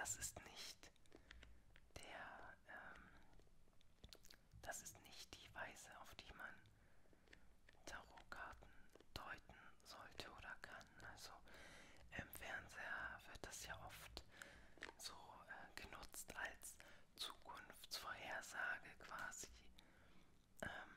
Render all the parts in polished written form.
das ist nicht der, das ist nicht die Weise, auf die man Tarotkarten deuten sollte oder kann. Also im Fernseher wird das ja oft so genutzt als Zukunftsvorhersage quasi. Ähm,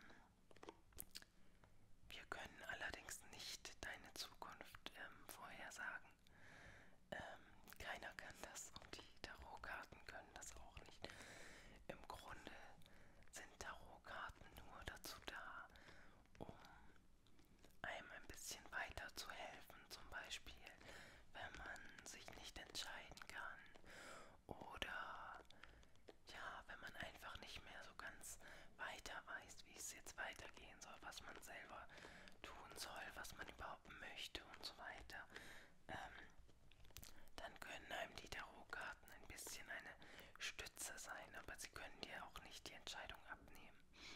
Wir können allerdings nicht deine Zukunft vorhersagen. Keiner kann das und die Tarotkarten können das auch nicht. Im Grunde sind Tarotkarten nur dazu da, um einem ein bisschen weiter zu helfen. Zum Beispiel, wenn man sich nicht entscheiden kann oder ja, wenn man einfach nicht mehr so ganz weiter weiß, wie es jetzt weitergehen soll, was man selber tun soll, was man überhaupt möchte und so weiter, dann können einem die Tarotkarten ein bisschen eine Stütze sein, aber sie können dir auch nicht die Entscheidung abnehmen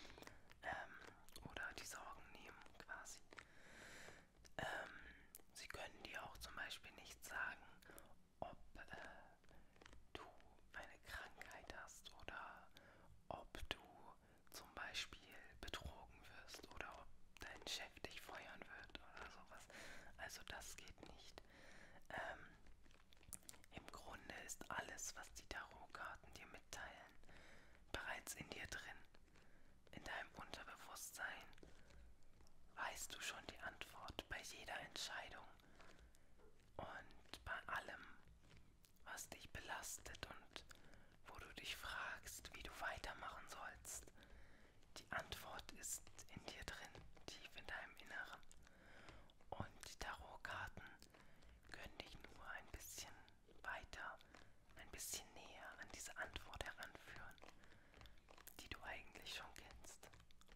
oder die Sorgen nehmen quasi. Sie können dir auch zum Beispiel nicht sagen, ob du eine Krankheit hast oder ob du zum Beispiel betrogen wirst oder ob dein Chef dich feuern wird oder sowas. Also das geht nicht. Im Grunde ist alles, was die Tarotkarten dir mitteilen, bereits in dir drin. In deinem Unterbewusstsein weißt du schon die Antwort bei jeder Entscheidung und bei allem, was dich belastet und wo du dich fragst, wie du weitermachen sollst. Die Antwort ist in dir drin, tief in deinem Inneren. Und die Tarotkarten können dich nur ein bisschen weiter, ein bisschen näher an diese Antwort heranführen, die du eigentlich schon kennst.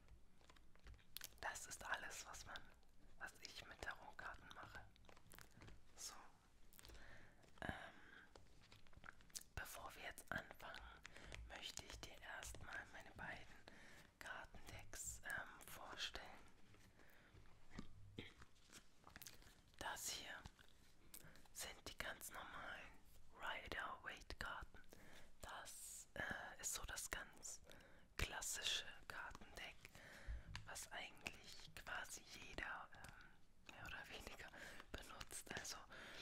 Das ist alles, was ich mit Tarotkarten mache. So, bevor wir jetzt anfangen, möchte ich dir erstmal meine beiden Kartendecks vorstellen. Das hier sind die ganz normalen Rider-Waite-Karten. Das ist so das ganz klassische Kartendeck, was eigentlich quasi jeder mehr oder weniger benutzt. Also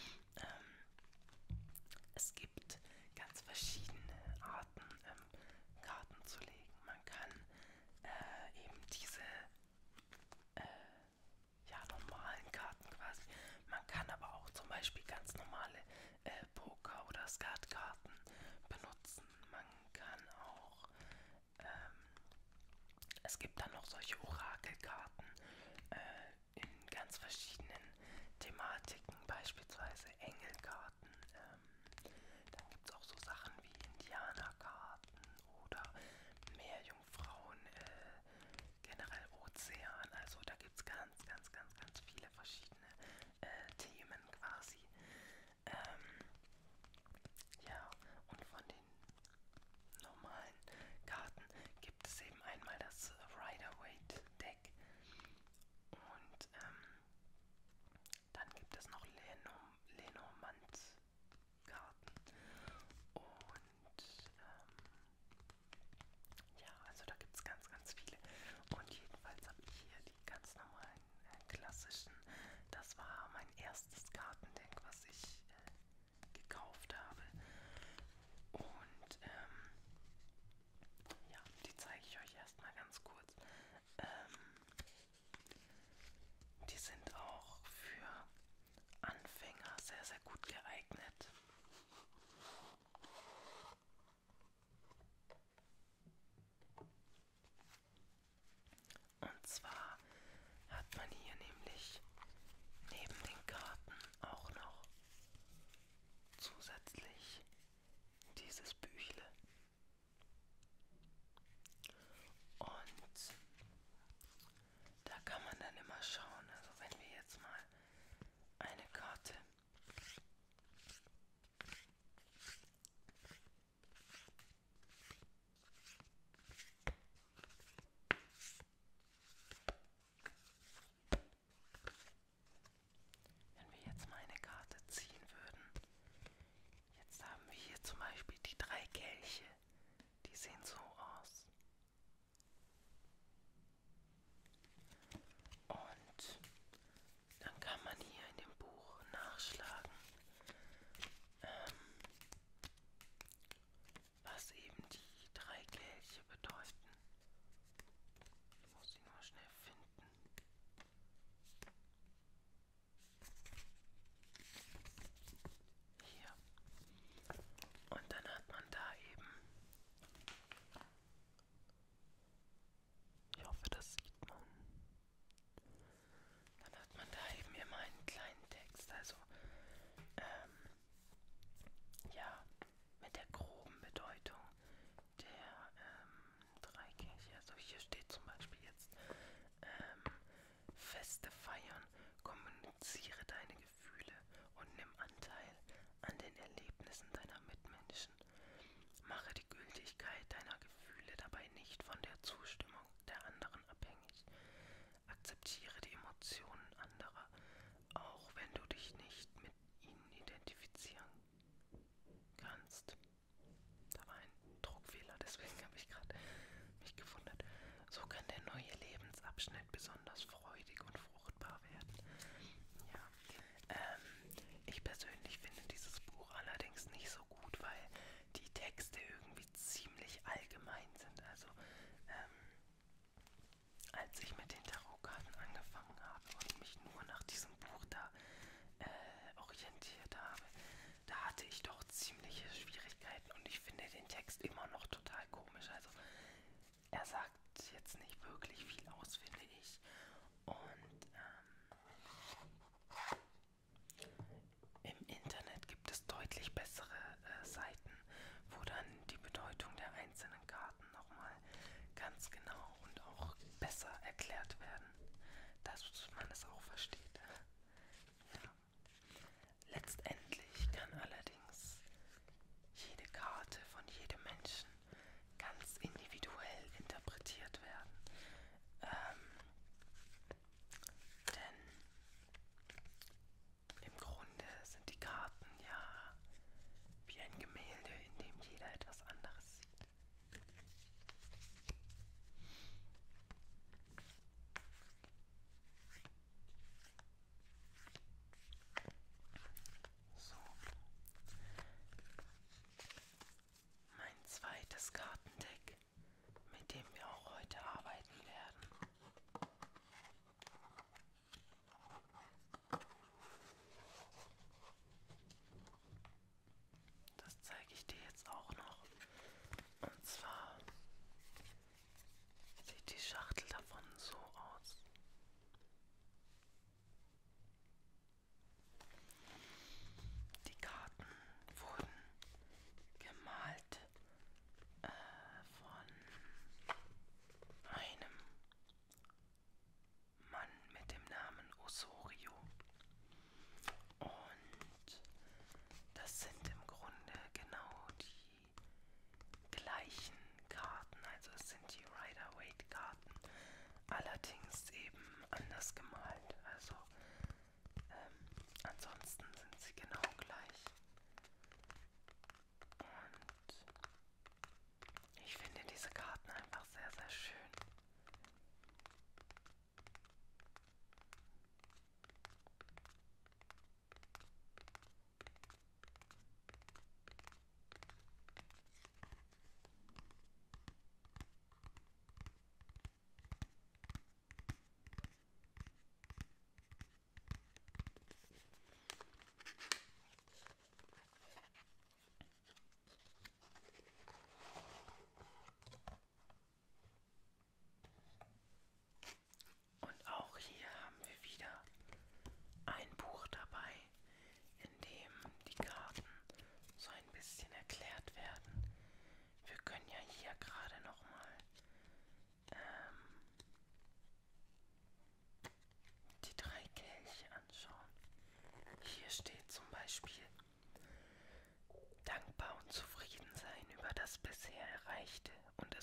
es gibt ganz verschiedene Arten, Karten zu legen. Man kann eben diese ja, normalen Karten quasi. Man kann aber auch zum Beispiel ganz normale Poker- oder Skatkarten benutzen. Man kann auch, es gibt dann noch solche Orakelkarten in ganz verschiedenen Thematiken, beispielsweise Engelkarten. Dann gibt es auch so Sachen wie Indianerkarten oder Meerjungfrauen, generell Ozean. Also da gibt es ganz viele verschiedene Themen quasi. Ja, und von den normalen Karten gibt es eben einmal das Rider-Waite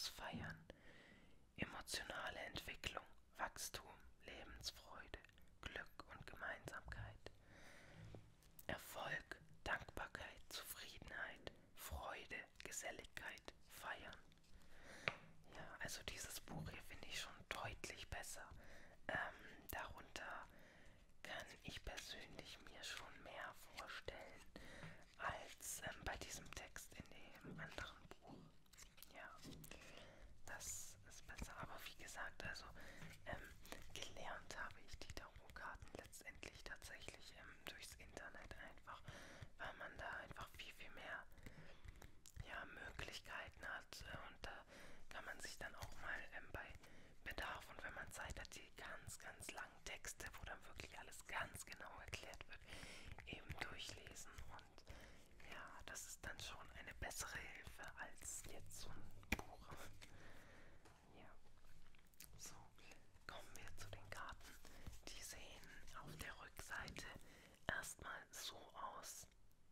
Positives feiern. Emotionale Entwicklung, Wachstum, Lebensfreude, Glück und Gemeinsamkeit. Erfolg, Dankbarkeit, Zufriedenheit, Freude, Geselligkeit, Feiern. Ja, also dieses Buch hier finde ich schon deutlich besser. Darunter kann ich persönlich mir schon mehr vorstellen als bei diesem Text in dem anderen Buch. Ja, das ist besser. Aber wie gesagt, also gelernt habe ich die Tarotkarten letztendlich tatsächlich durchs Internet einfach, weil man da einfach viel, viel mehr ja, Möglichkeiten hat und da kann man sich dann auch mal bei Bedarf und wenn man Zeit hat, die ganz, ganz langen Texte, wo dann wirklich alles ganz genau erklärt wird, eben durchlesen und ja, das ist dann schon eine bessere Hilfe als jetzt so ein Buch. Ja, so, kommen wir zu den Karten. Die sehen auf der Rückseite erstmal so aus.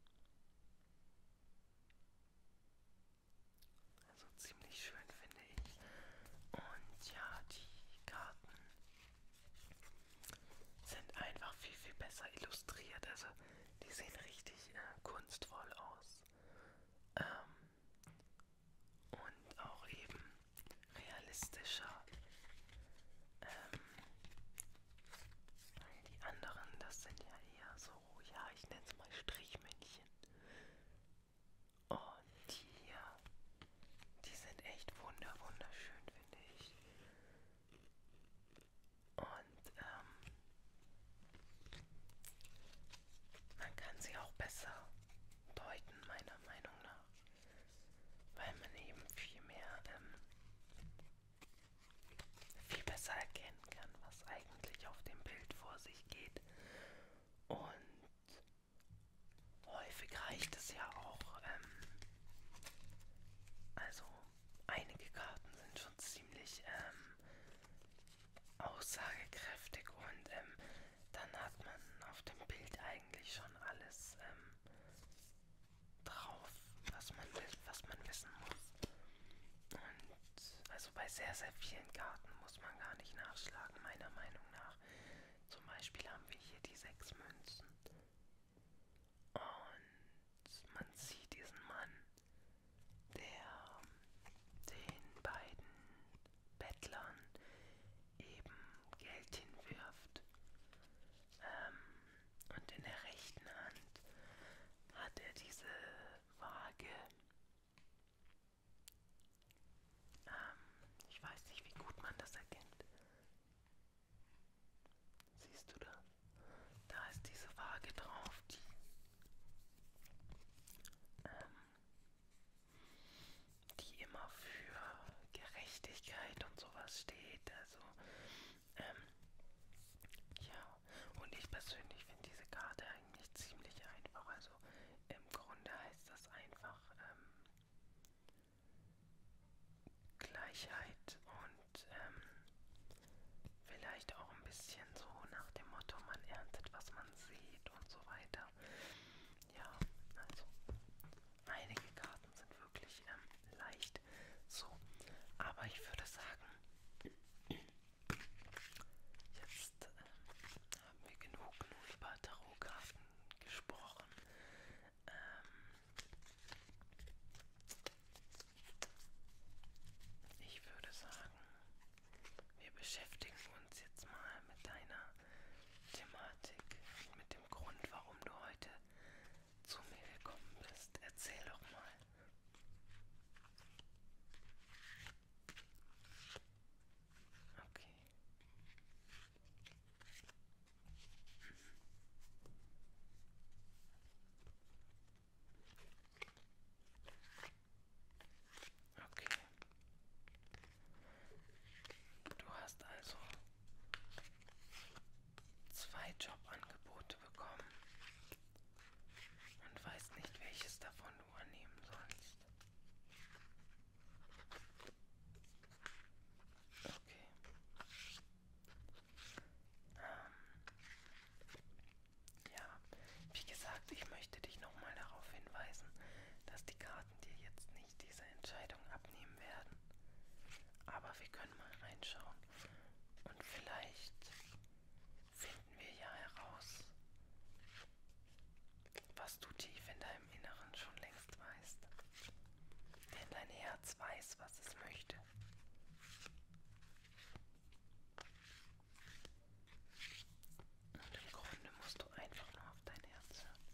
Also ziemlich schön finde ich. Und ja, die Karten sind einfach viel, viel besser illustriert. Also die sehen richtig kunstvoll aus. Und auch eben realistischer. Die anderen, das sind ja eher so, ja, ich nenne es mal Strichmännchen. Und die hier, die sind echt wunderschön, finde ich. Und man kann sie auch besser deuten, meiner Meinung nach, weil man eben viel besser erkennen kann, was eigentlich auf dem Bild vor sich geht. Und häufig reicht es ja auch, also einige Karten sind schon ziemlich aussagekräftig und dann hat man auf dem Bild eigentlich schon alles drauf, was man wissen muss. Und also bei sehr, sehr vielen Karten muss man gar nicht nachschlagen, meiner Meinung nach. Zum Beispiel haben wir hier die 6 Münzen. Und man sieht diesen Mann, der den beiden Bettlern eben Geld hinwirft. Und in der rechten Hand hat er diese Waage. Ich weiß nicht, wie gut man das erkennt. Siehst du das? Da ist diese Waage drauf, die immer für Gerechtigkeit und sowas steht. Also, ja. Und ich persönlich finde diese Karte eigentlich ziemlich einfach. Also, im Grunde heißt das einfach Gleichheit und vielleicht auch ein bisschen so nach dem Motto, man erntet, was man sieht und so weiter. Ja, also einige Karten sind wirklich leicht so. Aber ich würde sagen, jetzt haben wir genug über Tarotkarten gesprochen. Ich würde sagen, aber wir können mal reinschauen. Und vielleicht finden wir ja heraus, was du tief in deinem Inneren schon längst weißt. Denn dein Herz weiß, was es möchte. Und im Grunde musst du einfach nur auf dein Herz hören.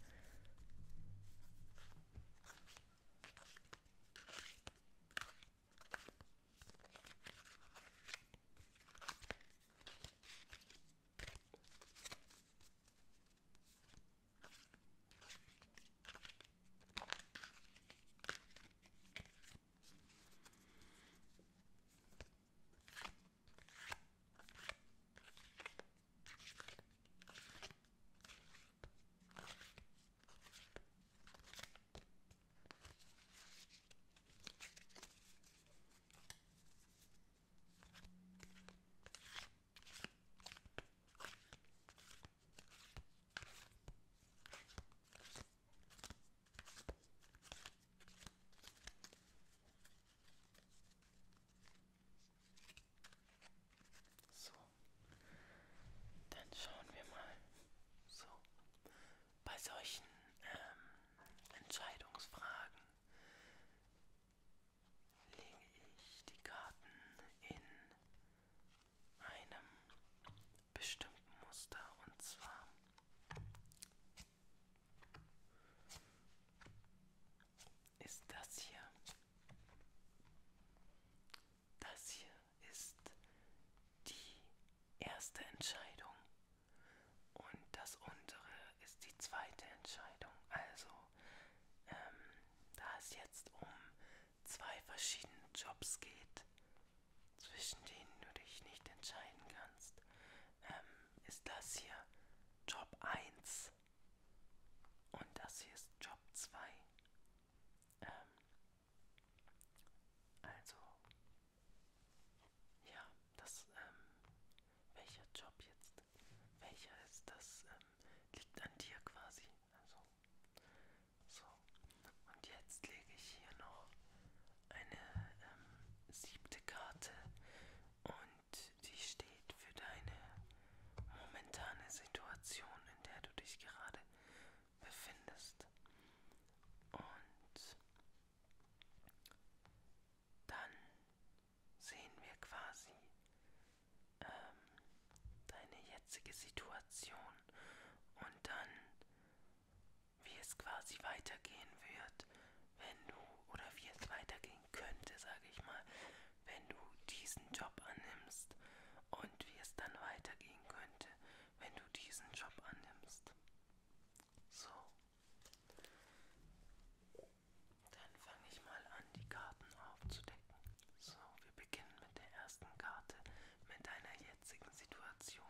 So, dann schauen wir mal. So, bei solchen Entscheidungsfragen lege ich die Karten in einem bestimmten Muster, und zwar ist das hier. Das hier ist die erste Entscheidung und das untere ist die zweite Entscheidung. Also, da es jetzt um zwei verschiedene Jobs geht, zwischen denen du dich nicht entscheiden kannst, ist das hier Job 1 und das hier ist Job 2. Also, ja, welcher Job jetzt, welcher ist das, liegt an dir quasi. Also, so. Und jetzt lege ich hier noch eine siebte Karte und die steht für deine momentane Situation, in der du dich gerade befindest. Und dann sehen wir quasi deine jetzige Situation und dann, wie es quasi weitergehen wird, wenn du, oder wie es weitergehen könnte, sage ich mal, wenn du diesen Job annimmst und wie es dann weitergehen könnte, wenn du diesen Job annimmst. So, dann fange ich mal an, die Karten aufzudecken. So, wir beginnen mit der ersten Karte, mit deiner jetzigen Situation.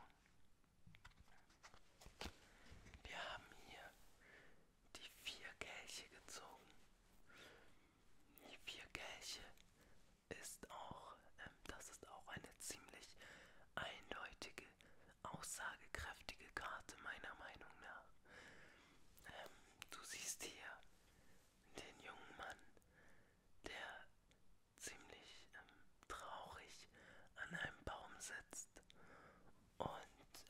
Wir haben hier die 4 Kelche gezogen. Die 4 Kelche das ist auch eine ziemlich eindeutige, aussagekräftige Karte meiner Meinung nach. Du siehst hier den jungen Mann, der ziemlich traurig an einem Baum sitzt und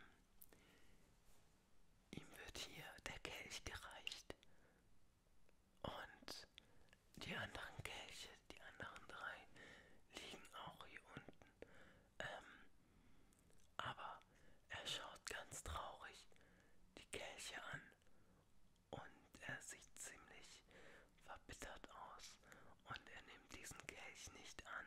ihm wird hier der Kelch gereicht und die anderen Kelche, die anderen 3, liegen auch hier unten. Aber er schaut ganz traurig die Kelche an und er sieht ziemlich verbittert aus und er nimmt diesen Kelch nicht an.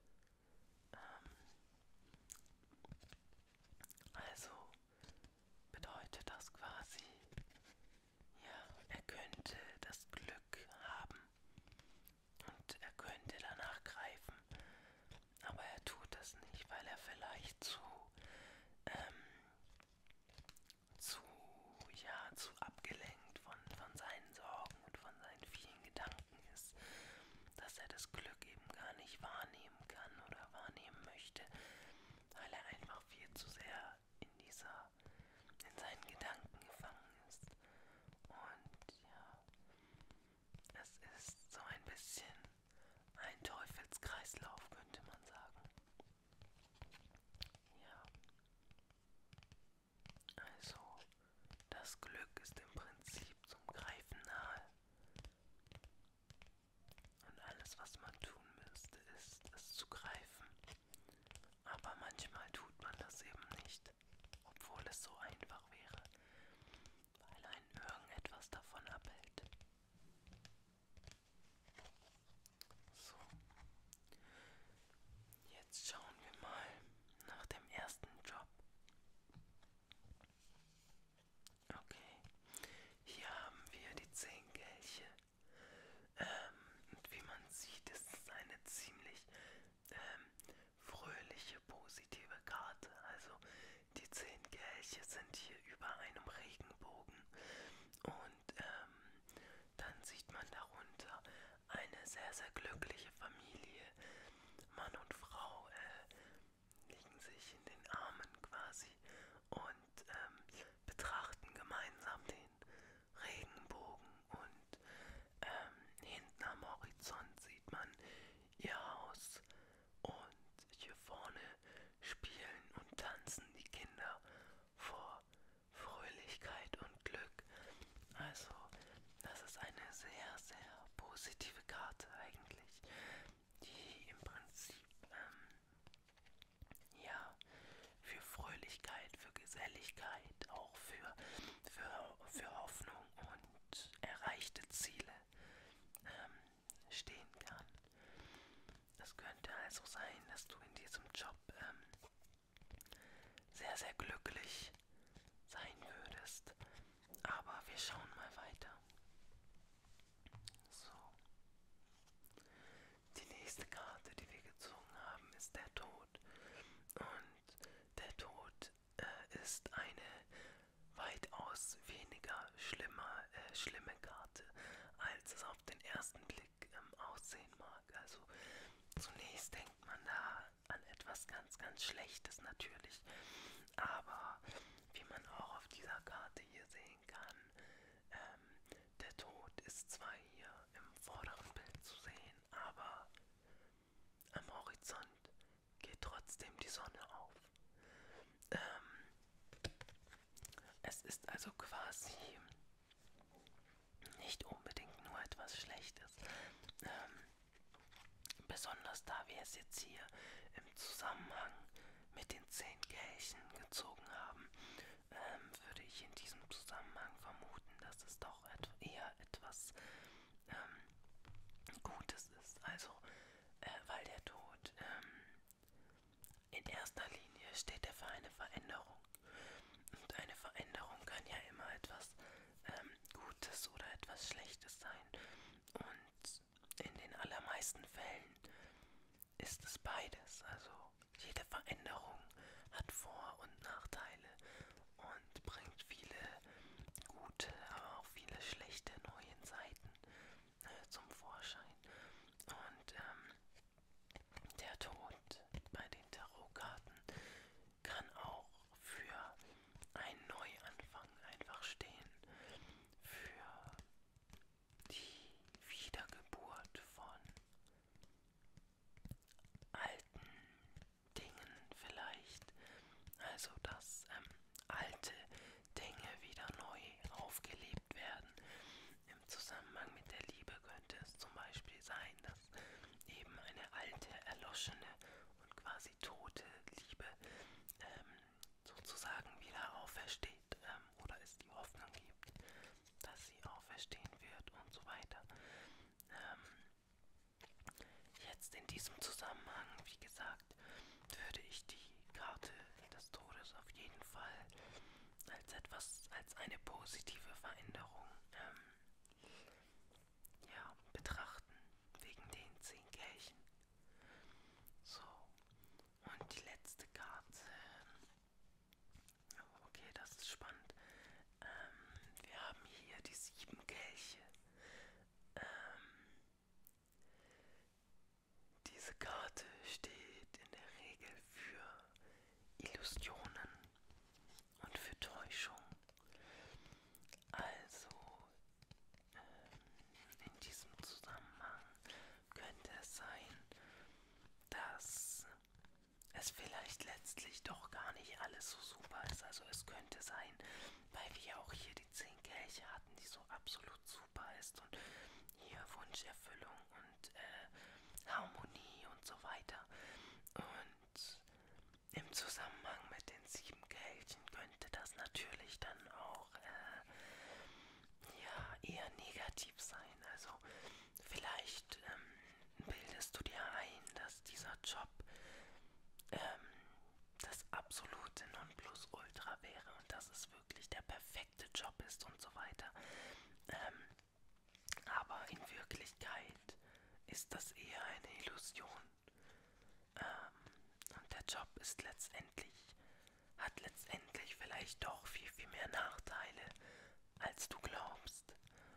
Also bedeutet das quasi, ja, er könnte das Glück haben und er könnte danach greifen, aber er tut es nicht, weil er vielleicht zu abgelenkt von seinen Sorgen und von seinen vielen Gedanken ganz Schlechtes natürlich. Aber wie man auch auf dieser Karte hier sehen kann, der Tod ist zwar hier im vorderen Bild zu sehen, aber am Horizont geht trotzdem die Sonne auf. Es ist also quasi nicht unbedingt nur etwas Schlechtes. Besonders da wir es jetzt hier im Zusammenhang mit den 10 Kelchen gezogen haben, würde ich in diesem Zusammenhang vermuten, dass es doch eher etwas Gutes ist. Also, weil der Tod in erster Linie steht er für eine Veränderung. Und eine Veränderung kann ja immer etwas Gutes oder etwas Schlechtes sein. Und in den allermeisten Fällen ist es beides. Also jede Veränderung hat Vor- und Nachteile und bringt viele gute, aber auch viele schlechte neue Seiten zum Vorschein. Und der Tod bei den Tarotkarten kann auch für einen Neuanfang einfach stehen, für die Wiedergeburt von alten Dingen vielleicht. Also dass alte Dinge wieder neu aufgelebt werden. Im Zusammenhang mit der Liebe könnte es zum Beispiel sein, dass eben eine alte, erloschene und quasi tote Liebe sozusagen wieder aufersteht oder es die Hoffnung gibt, dass sie auferstehen wird und so weiter. Jetzt in diesem Zusammenhang, wie gesagt, würde ich die Karte des Todes auf jeden Fall als eine positive Veränderung ja, betrachten, wegen den 10 Kelchen. So, und die letzte Karte. Okay, das ist spannend. Wir haben hier die 7 Kelche. Diese Karte steht in der Regel für Illusionen und für Täuschung. Also in diesem Zusammenhang könnte es sein, dass es vielleicht letztlich doch gar nicht alles so super ist. Also es könnte sein, weil wir auch hier die 10 Kelche hatten, die so absolut super ist und hier Wunscherfüllung und Harmonie und so weiter. Und im Zusammenhang mit den 7 Kelchen könnte das natürlich dann auch ja, eher negativ sein. Also vielleicht bildest du dir ein, dass dieser Job das absolute Nonplusultra wäre und dass es wirklich der perfekte Job ist und so weiter. Aber in Wirklichkeit ist das eher eine Illusion. Und der Job ist hat letztendlich vielleicht doch viel, viel mehr Nachteile, als du glaubst.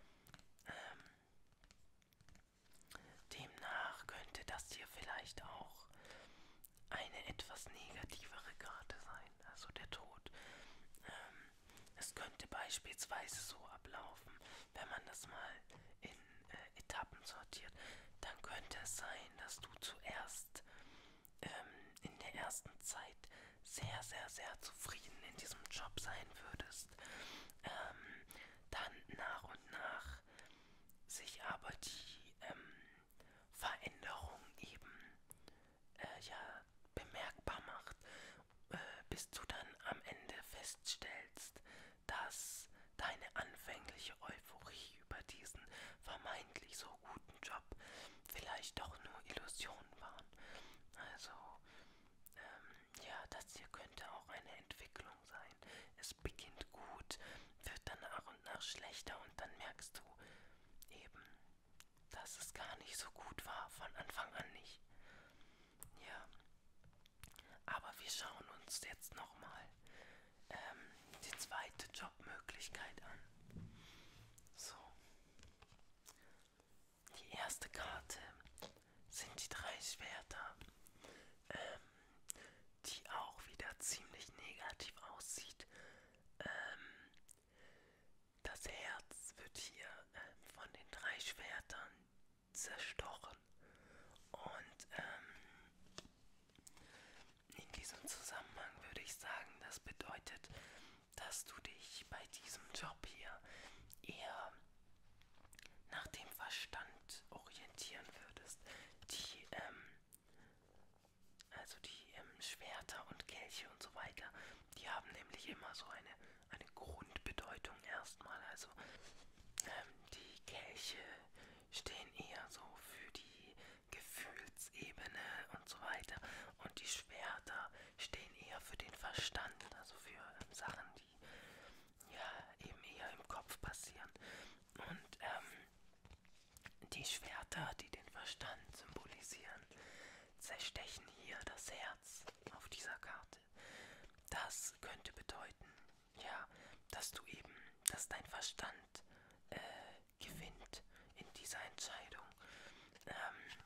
Demnach könnte das hier vielleicht auch eine etwas negativere Karte sein, also der Tod. Es könnte beispielsweise so ablaufen, wenn man das mal in Etappen sortiert, dann könnte es sein, dass du zuerst in der ersten Zeit sehr, sehr, sehr zufrieden in diesem Job sein würdest. Dann nach und nach sich aber die Veränderung eben ja, bemerkbar macht, bis du dann am Ende feststellst, dass deine anfängliche Euphorie über diesen vermeintlich so guten Job vielleicht doch nur Illusionen waren. Also, ja, das hier könnte auch eine Entwicklung sein. Es beginnt gut, wird dann nach und nach schlechter und dann merkst du eben, dass es gar nicht so gut war, von Anfang an nicht. Ja, aber wir schauen uns jetzt nochmal die zweite Jobmöglichkeit an. So, die erste Karte sind die 3 Schwerter. Die zerstochen. Und in diesem Zusammenhang würde ich sagen, das bedeutet, dass du dich bei diesem Job hier eher nach dem Verstand orientieren würdest. Die Schwerter und Kelche und so weiter, die haben nämlich immer so eine Grundbedeutung erstmal. Also die Kelche stehen eher so für die Gefühlsebene und so weiter. Und die Schwerter stehen eher für den Verstand, also für Sachen, die ja eben eher im Kopf passieren. Und die Schwerter, die den Verstand symbolisieren, zerstechen hier das Herz auf dieser Karte. Das könnte bedeuten, ja, dass dein Verstand gewinnt in dieser Entscheidung. Ähm,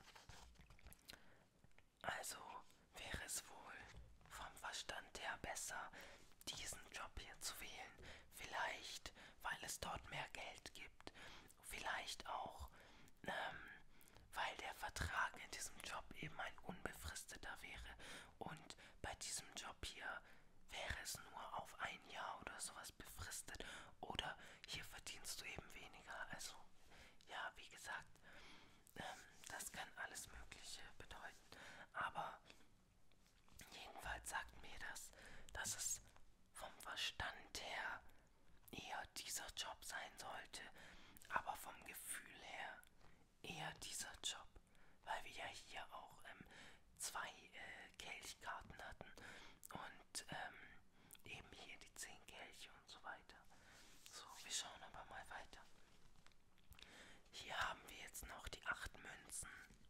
also wäre es wohl vom Verstand her besser, diesen Job hier zu wählen. Vielleicht, weil es dort mehr Geld gibt. Vielleicht auch, weil der Vertrag in diesem Job eben ein unbefristeter wäre. Und bei diesem Job hier wäre es nur auf ein Jahr oder sowas befristet. Oder hier verdienst du eben weniger. Also, ja, wie gesagt, das kann alles Mögliche bedeuten. Aber jedenfalls sagt mir das, dass es vom Verstand her eher dieser Job sein sollte, aber vom Gefühl her eher dieser Job, weil wir ja hier auch zwei Kelchkarten hatten und eben hier die 10 Kelche und so weiter. So, wir schauen aber mal weiter. Hier haben wir jetzt noch die 8 Münzen.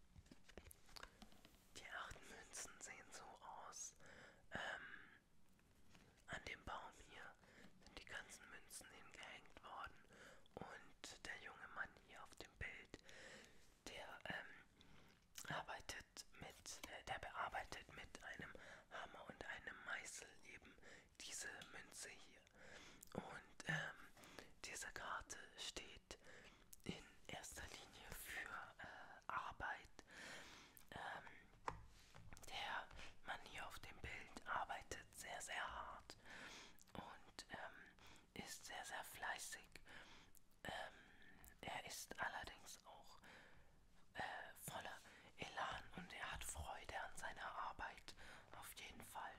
Die 8 Münzen sehen so aus. An dem Baum hier sind die ganzen Münzen hingehängt worden. Und der junge Mann hier auf dem Bild, der der bearbeitet mit einem Hammer und einem Meißel eben diese Münze hier. Und diese Karte steht in erster Linie für Arbeit. Der Mann hier auf dem Bild arbeitet sehr, sehr hart und ist sehr, sehr fleißig. Er ist allerdings auch voller Elan und er hat Freude an seiner Arbeit, auf jeden Fall.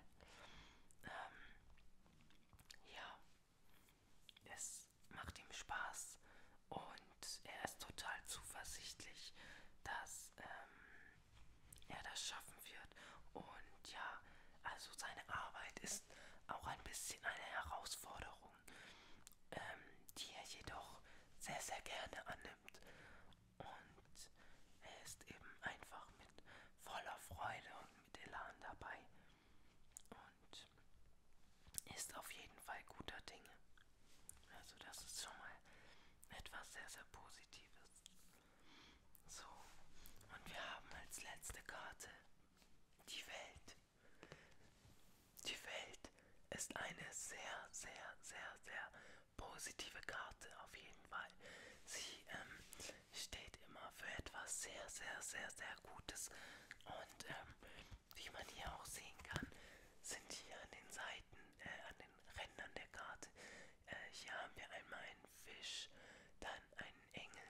Ja, es macht ihm Spaß und er ist total zuversichtlich, dass er das schaffen wird. Und ja, also seine Arbeit ist auch ein bisschen eine Herausforderung, die er jedoch sehr, sehr gerne annimmt. Und er ist eben einfach mit voller Freude und mit Elan dabei und ist auf jeden Fall guter Dinge. Also das ist schon mal etwas sehr, sehr Positives. So, und wir haben als letzte Karte die Welt. Die Welt ist eine sehr, sehr, sehr, sehr positive Karte auf jeden Fall. Sie steht immer für etwas sehr, sehr, sehr, sehr Gutes. Und wie man hier auch sehen kann, sind hier an den Seiten, an den Rändern der Karte, hier haben wir einmal einen Fisch, dann einen Engel.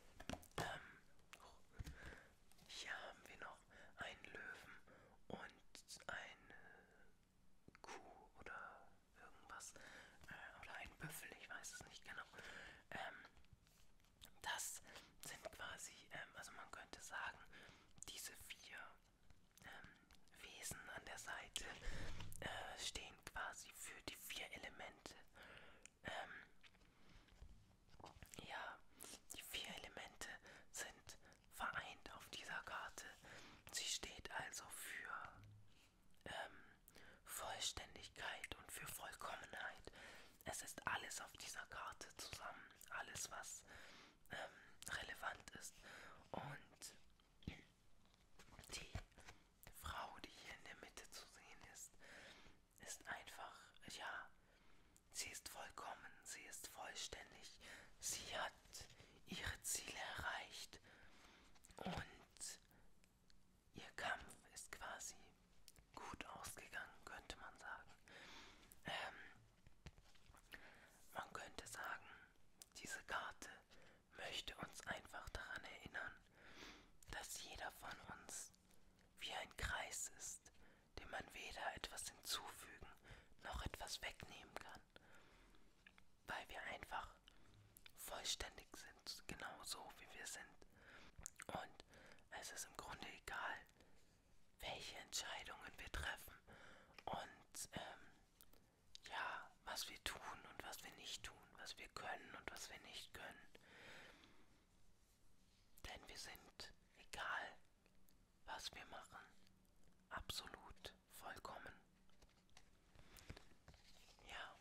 Hier haben wir noch einen Löwen und eine Kuh oder irgendwas. Oder einen Büffel, ich weiß es nicht genau. Das sind quasi, also man könnte sagen, möchte uns einfach daran erinnern, dass jeder von uns wie ein Kreis ist, dem man weder etwas hinzufügen noch etwas wegnehmen kann, weil wir einfach vollständig sind, genau so wie wir sind. Und es ist im Grunde egal, welche Entscheidungen wir treffen und ja, was wir tun und was wir nicht tun, was wir können und was wir nicht können. Denn wir sind, egal was wir machen, absolut vollkommen. Ja,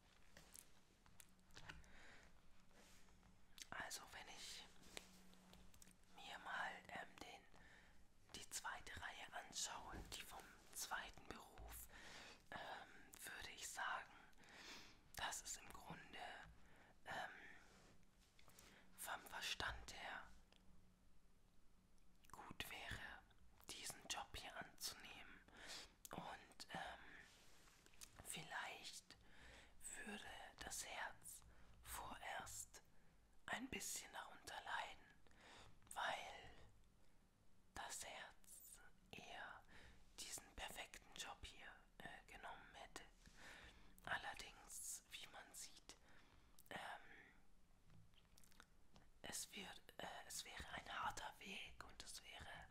also wenn ich mir mal die zweite Reihe anschaue, die vom zweiten Beruf, würde ich sagen, dass es im Grunde vom Verstand her gut wäre, diesen Job hier anzunehmen. Und vielleicht würde das Herz vorerst ein bisschen darunter leiden, weil das Herz eher diesen perfekten Job hier genommen hätte. Allerdings, wie man sieht, es wäre ein harter Weg und es wäre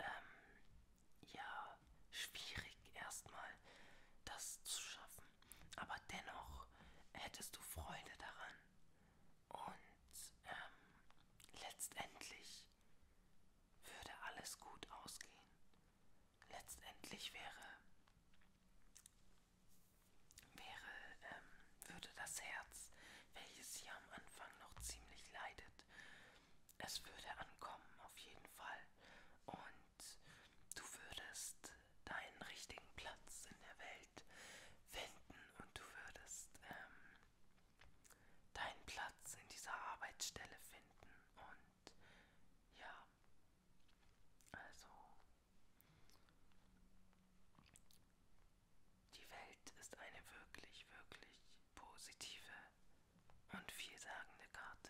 ja schwierig erstmal das zu schaffen. Aber dennoch hättest du Freude daran und letztendlich würde alles gut ausgehen. Letztendlich würde das Herz, welches hier am Anfang noch ziemlich leidet, es würde ankommen auf jeden Fall und du würdest deinen richtigen Platz in der Welt finden und du würdest deinen Platz in dieser Arbeitsstelle finden und ja, also die Welt ist eine wirklich, wirklich positive und vielsagende Karte.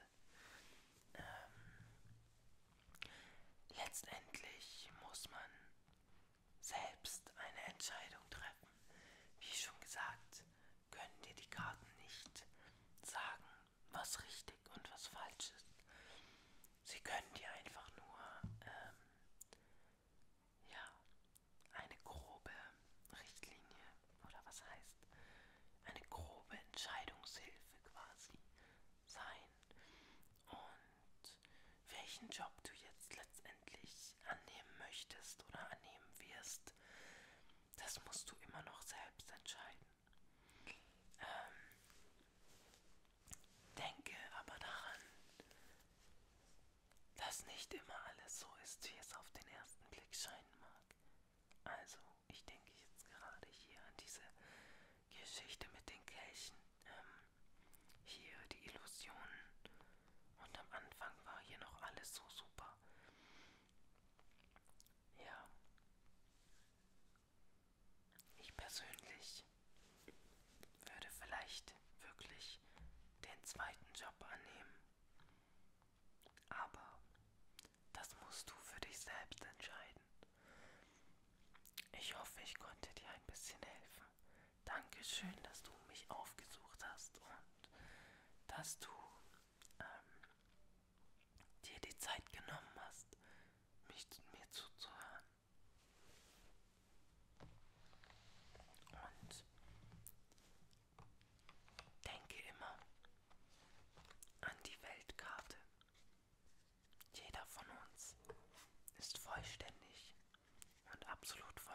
Letztendlich muss man selbst eine Entscheidung treffen. Wie schon gesagt, können dir die Karten nicht sagen, was richtig und was falsch ist. Sie können dir einfach nur ja, eine grobe Richtlinie oder was heißt eine grobe Entscheidungshilfe quasi sein. Und welchen Job du jetzt letztendlich annehmen möchtest oder annehmen wirst, das musst du immer noch selbst entscheiden. Denke aber daran, dass nicht immer alles so ist, wie es auf den ersten Blick scheinen mag. Also, ich denke jetzt gerade hier an diese Geschichte mit den Kelchen. Hier die Illusionen. Und am Anfang war hier noch alles so super. Ja, ich persönlich würde vielleicht wirklich den zweiten Job annehmen. Aber das musst du für dich selbst entscheiden. Ich hoffe, ich konnte dir ein bisschen helfen. Dankeschön, dass du mich aufgesucht hast und dass du dir die Zeit genommen hast, mir zuzuhören. Und denke immer an die Weltkarte. Jeder von uns ist vollständig und absolut